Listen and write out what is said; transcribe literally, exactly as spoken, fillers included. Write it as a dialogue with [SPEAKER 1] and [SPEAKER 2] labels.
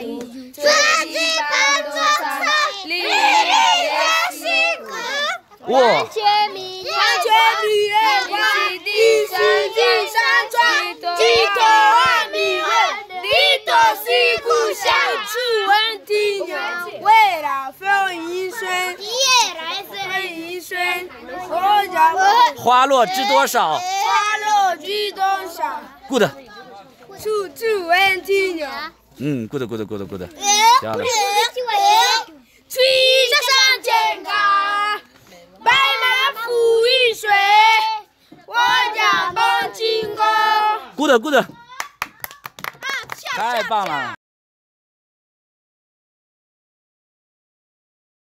[SPEAKER 1] 一，春季半多长，粒粒皆辛苦。
[SPEAKER 2] 哇！
[SPEAKER 1] 全民万全民乐欢，一起进山川，寄托万民乐，你多辛苦相处稳定有，为了风一生，夜来风一生，我家
[SPEAKER 2] 花落知多少？
[SPEAKER 1] 花落知多少
[SPEAKER 2] ？Good。
[SPEAKER 1] 处处稳定有。
[SPEAKER 2] 嗯 ，good good good good。漂亮。
[SPEAKER 1] 吹沙山健康，白马浮于水，我家蹦金钩。
[SPEAKER 2] good good。太棒了。